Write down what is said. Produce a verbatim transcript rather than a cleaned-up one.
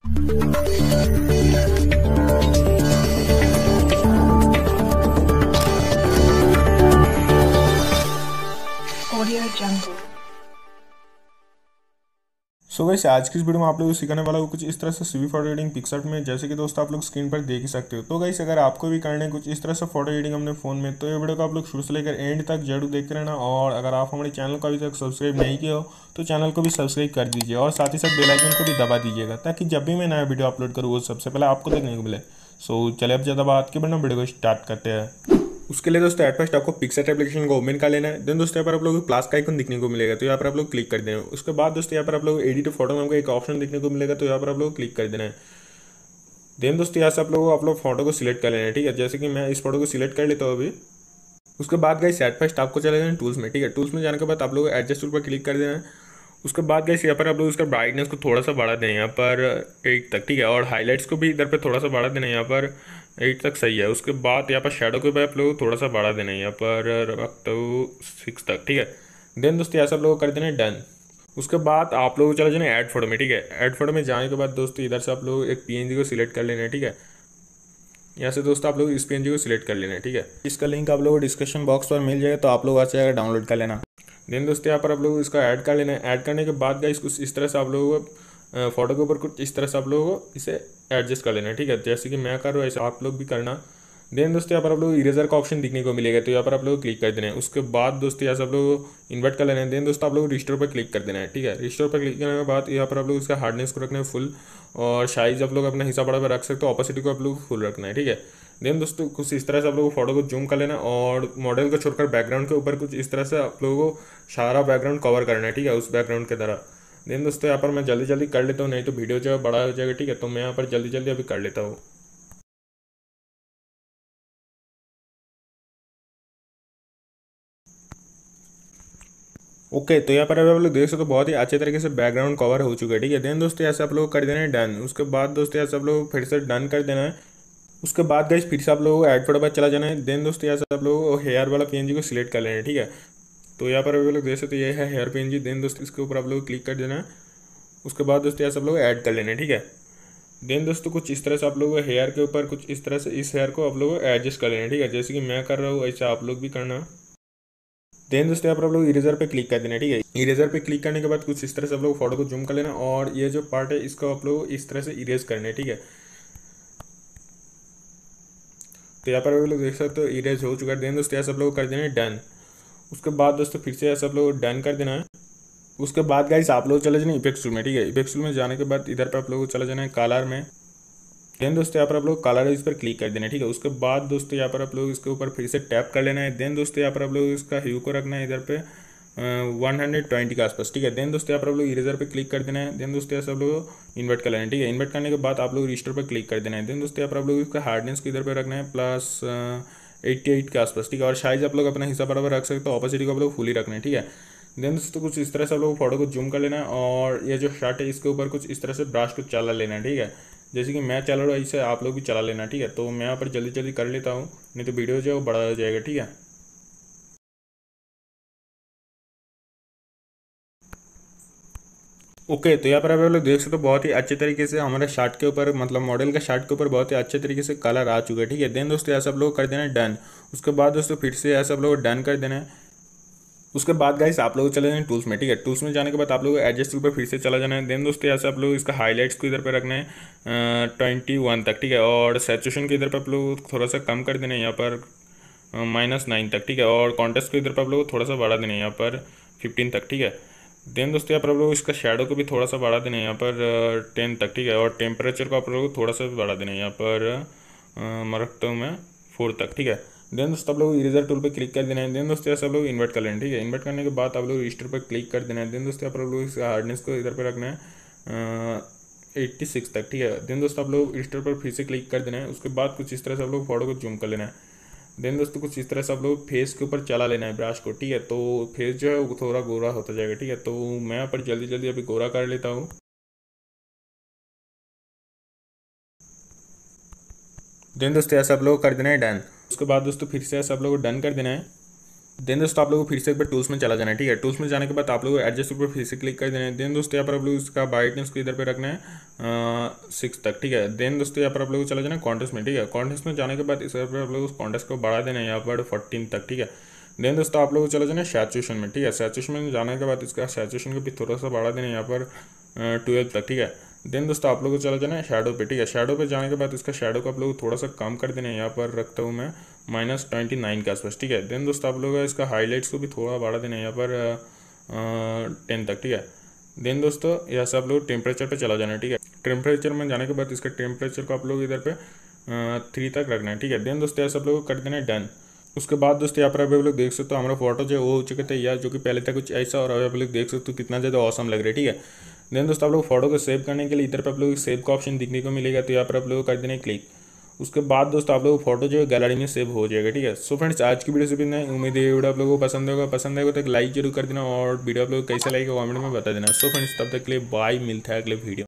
Audio Jungle। So guys आज की इस वीडियो में आप लोगों को सिखाने वाला हूँ कुछ इस तरह से सीवी फोटो एडिटिंग पिक्सआर्ट में, जैसे कि दोस्तों आप लोग स्क्रीन पर देख ही सकते हो। तो गाइस अगर आपको भी करना है कुछ इस तरह से फोटो एडिटिंग अपने फ़ोन में, तो ये वीडियो को आप लोग शुरू से लेकर एंड तक जरूर देखते रहना। और अगर आप हमारे चैनल को अभी तक सब्सक्राइब नहीं किया हो तो चैनल को भी सब्सक्राइब कर दीजिए और साथ ही साथ बेल आइकन को भी दबा दीजिएगा, ताकि जब भी मैं नया वीडियो अपलोड करूँ वो सबसे पहले आपको देखने को मिले। सो चले अब ज़्यादा बात के बिना वीडियो को स्टार्ट करते हैं। उसके लिए दोस्तों एट फर्स्ट आपको पिक्सआर्ट एप्लीकेशन को ओपन कर लेना है। देन दोस्तों यहाँ पर आप लोगों को प्लस का आइकन दिखने को मिलेगा, तो यहाँ पर आप लोग क्लिक कर देना है। उसके बाद दोस्तों यहाँ पर आप लोग एडिट फोटो नाम का एक ऑप्शन दिखने को मिलेगा, तो यहाँ पर आप लोग क्लिक कर देना है। देन दोस्तों यहाँ से आप लोगों को आप लोग फोटो को सिलेक्ट कर लेना है, ठीक है। जैसे कि मैं इस फोटो को सिलेक्ट कर लेता हूँ अभी। उसके बाद गाइस एट फर्स्ट आपको चले जाना टूल्स में, ठीक है। टूल्स में जाने के बाद आप लोग एडजस्ट टूल पर क्लिक कर देना है। उसके बाद गाइस यहाँ पर आप लोग इसका ब्राइटनेस को थोड़ा सा बढ़ा दें यहाँ पर एट तक, ठीक है। और हाईलाइट्स को भी इधर पे थोड़ा सा बढ़ा देना है यहाँ पर एट तक, सही है। उसके बाद यहाँ पर शेडो को भी आप लोग थोड़ा सा बढ़ा देना है यहाँ पर रखता हूँ सिक्स तक, ठीक है। देन दोस्तों यहाँ से आप लोग कर देना है डन। उसके बाद आप लोग चले जाना ऐड फोटो में, ठीक है। ऐड फोटो में जाने के बाद दोस्तों इधर से आप लोग एक पीएनजी को सिलेक्ट कर लेना है, ठीक है। यहाँ से दोस्तों आप लोग इस पीएनजी को सिलेक्ट कर लेना है, ठीक है। इसका लिंक आप लोगों को डिस्क्रिप्शन बॉक्स पर मिल जाएगा, तो आप लोग अच्छे जाकर डाउनलोड कर लेना। देन दोस्तों यहाँ पर आप लोग इसका ऐड कर लेना है। ऐड करने के बाद गाइस कुछ इस तरह से आप लोगों को फोटो के ऊपर कुछ इस तरह से आप लोगों को इसे एडजस्ट कर लेना है, ठीक है। जैसे कि मैं कर रहा हूँ ऐसे आप लोग भी करना। देन दोस्तों यहाँ पर आप लोग इरेजर का ऑप्शन दिखने को मिलेगा, तो यहाँ पर आप लोग क्लिक कर देना है। उसके बाद दोस्तों यहाँ से आप लोग इन्वर्ट कर लेना है। देन दोस्तों आप लोग रिस्टोर पर क्लिक कर देना है, ठीक है। रिस्टोर पर क्लिक करने के बाद यहाँ पर आप लोग इसका हार्डनेस को रखना है फुल, और साइज आप लोग अपना हिसाब बड़ा पर रख सकते हो। ऑपोसिटी को आप लोग फुल रखना है, ठीक है। देन दोस्तों कुछ इस तरह से आप लोगों को फोटो को जूम कर लेना और मॉडल को छोड़कर बैकग्राउंड के ऊपर कुछ इस तरह से आप लोगों को सारा बैकग्राउंड कवर करना है, ठीक है, उस बैकग्राउंड की तरह। देन दोस्तों यहाँ पर मैं जल्दी जल्दी कर लेता हूँ, नहीं तो वीडियो जो है बड़ा हो जाएगा, ठीक है। तो मैं यहाँ पर जल्दी जल्दी अभी कर लेता हूँ। ओके okay, तो यहाँ पर अभी आप लोग देख सकते हो बहुत ही अच्छे तरीके से बैकग्राउंड कवर हो चुका है, ठीक है। देन दोस्तों ऐसे आप लोग कर देना है डन। उसके बाद दोस्तों ऐसे आप लोग फिर से डन कर देना है। उसके बाद गाइस फिर से आप लोगों को ऐड फोटो पर चला जाना है। देन दोस्तों यहाँ से आप लोगों को हेयर वाला पीएनजी को सिलेक्ट कर लेना है, ठीक है। तो यहाँ पर अभी लोग देख सकते हो ये है हेयर पीएनजी। देन दोस्तों इसके ऊपर आप लोग क्लिक कर देना है। उसके बाद दोस्तों यहाँ से आप लोग ऐड कर लेना है, ठीक है। देन दोस्तों कुछ इस तरह से आप लोगों को हेयर के ऊपर कुछ इस तरह से इस हेयर को आप लोगों को एडजस्ट कर लेना है, ठीक है। जैसे कि मैं कर रहा हूँ ऐसा आप लोग भी करना। देन दोस्तों यहाँ पर आप लोग इरेजर पे क्लिक कर देना है, ठीक है। इरेजर पे क्लिक करने के बाद कुछ इस तरह से आप लोग फोटो को जूम कर लेना और ये जो पार्ट है इसको आप लोग इस तरह से इरेज करना है, ठीक है। तो यहाँ पर आप लोग देख सकते हो इरेज हो चुका है। देन दोस्तों यहाँ सब लोग कर देना है डन। उसके बाद दोस्तों फिर से सब लोग डन कर देना है। उसके बाद गाइस आप लोग चले जाना इफेक्ट्स टूल में, ठीक है। इफेक्ट्स टूल में जाने के बाद इधर पर आप लोग को चले जाना है कलर में। देन दोस्तों यहाँ पर आप लोग कलर इस पर क्लिक कर देना है, ठीक है। उसके बाद दोस्तों यहाँ पर आप लोग इसके ऊपर फिर से टैप कर लेना है। देन दोस्तों यहाँ पर आप लोग इसका ह्यू को रखना है इधर पे वन हंड्रेड ट्वेंटी के आसपास, ठीक है। देन दोस्तों यहाँ पर आप लोग इरेजर पे क्लिक कर देना है। देन दोस्तों यहाँ से आप लोग इन्वर्ट कर लेना है, ठीक है। इन्वर्ट करने के बाद आप लोग रिस्टोर पर क्लिक कर देना है। देन दोस्तों यहाँ पर आप लोग इसका हार्डनेस को इधर पे रखना है प्लस एट्टी एट के आसपास, ठीक है। और साइज आप लोग अपना हिसाब बराबर रख सकते हो। ऑपोसिटी को आप लोग फुल ही रखना है, ठीक है। देन दोस्तों कुछ इस तरह से आप लोग फोटो को जूम कर लेना है और ये जो शर्ट है इसके ऊपर कुछ इस तरह से ब्रश को चला लेना है, ठीक है। जैसे कि मैं चला रहा हूँ ऐसे आप लोग भी चला लेना, ठीक है। तो मैं यहाँ पर जल्दी जल्दी कर लेता हूँ, नहीं तो वीडियो जो है वो बड़ा हो जाएगा, ठीक है। ओके okay, तो यहाँ पर आप लोग देख सकते हो बहुत ही अच्छे तरीके से हमारे शर्ट के ऊपर मतलब मॉडल का शर्ट के ऊपर बहुत ही अच्छे तरीके से कलर आ चुका है, ठीक है। देन दोस्तों यहाँ सब लोग कर देना है डन। उसके बाद दोस्तों फिर से यहाँ सब लोग डन कर देना है। उसके बाद गाइस आप लोग चले जाना टूल्स में, ठीक है। टूल्स में जाने के बाद आप लोग एडजस्ट टूल पर फिर से चला जाना है। देन दोस्तों यहाँ से आप लोग इसका हाईलाइट्स को इधर पे रखना है ट्वेंटी वन तक, ठीक है। और सैचुरेशन को इधर पर आप लोग थोड़ा सा कम कर देना है यहाँ पर माइनस नाइन तक, ठीक है। और कॉन्ट्रास्ट को इधर पर आप लोग थोड़ा सा बढ़ा देना है यहाँ पर फिफ्टीन तक, ठीक है। देन दोस्तों यहाँ पर आप लोग इसका शेडो को भी थोड़ा सा बढ़ा देना है यहाँ पर टेन तक, ठीक है। और टेम्परेचर को आप लोग थोड़ा सा बढ़ा देना है यहाँ पर मैं रखता हूँ मैं फोर तक, ठीक है। देन दोस्तों आप लोग इरेजर टूल पे क्लिक कर देना है। देन दोस्तों सब लोग इन्वर्ट कर लेना है, ठीक है। इन्वर्ट करने के बाद आप लोग रजिस्टर पर क्लिक कर देना है। देन दोस्तों आप लोग इसका हार्डनेस को इधर पे रखना है एट्टी सिक्स तक, ठीक है। देन दोस्तों आप लोग रजिस्टर पर फिर से क्लिक कर देना है। उसके बाद कुछ इस तरह से आप लोग फोटो को जूम कर लेना है। देन दोस्तों कुछ इस तरह से आप लोग फेस के ऊपर चला लेना है ब्रश को, ठीक है। तो फेस जो है वो थोड़ा गोरा होता जाएगा, ठीक है। तो मैं यहाँ पर जल्दी जल्दी अभी गोरा कर लेता हूँ। देन दोस्तों ऐसा आप लोग कर देना है डन। उसके बाद दोस्तों फिर से ऐसा आप लोग डन कर देना है। देन दोस्तों आप लोगों को फिर से एक बार टूल्स में चला जाना है, ठीक है। टूल्स में जाने के बाद आप लोगों को एडजस्ट पर फिर से क्लिक कर देना है। देन दोस्तों यहाँ पर आप लोग इसका ब्राइटनेस को इधर पे रखना है सिक्स तक, ठीक है। देन दोस्तों यहाँ पर आप लोगों को चला जाना है कॉन्टेस्ट में, ठीक है। कॉन्टेस्ट में जाने के बाद इस पर आप लोग उस कॉन्टेस्ट को बढ़ा देना है यहाँ पर फोर्टीन तक, ठीक है। देन दोस्तों आप लोगों को चला जाना है सैचुरेशन में, ठीक है। सैचुरेशन में जाने के बाद इसका सैचुरेशन को भी थोड़ा सा बढ़ा देना है यहाँ पर ट्वेल्व तक, ठीक है। देन दोस्तों आप लोगों को चला जाना है शैडो पे, ठीक है। शैडो पे जाने के बाद इसका शैडो को आप लोग थोड़ा सा कम कर देना है, यहाँ पर रखता हूँ मैं माइनस ट्वेंटी नाइन के आसपास, ठीक है। देन दोस्तों आप लोग इसका हाईलाइट्स को भी थोड़ा बढ़ा देना है यहाँ पर टेन तक, ठीक है। देन दोस्तों यहाँ से आप लोग टेम्परेचर पे चला जाना है, ठीक है। टेम्परेचर में जाने के बाद इसका टेम्परेचर को आप लोग इधर पे थ्री तक रखना है, ठीक है। देन दोस्तों यहाँ से आप लोग को कर देना है डन। उसके बाद दोस्तों यहाँ पर आप लोग देख सकते हो हमारा फोटो जो वो हो चुके थे यार, जो कि पहले था कुछ ऐसा, और आप लोग देख सकते हो कितना ज़्यादा औसम लग रहा है, ठीक है। देन दोस्तों आप लोग फोटो को सेव करने के लिए इधर पर आप लोग सेव का ऑप्शन दिखने को मिलेगा, तो यहाँ पर आप लोग कर देना है क्लिक। उसके बाद दोस्तों आप लोगों को फोटो जो है गैलरी में सेव हो जाएगा, ठीक है। सो फ्रेंड्स आज की वीडियो से भी नहीं, उम्मीद है वीडियो आप लोगों को पसंद होगा। पसंद आएगा तो एक लाइक जरूर कर देना, और वीडियो आप लोग कैसा लगेगा कमेंट में बता देना। सो फ्रेंड्स तब तक के लिए बाय, मिलता है अगले वीडियो।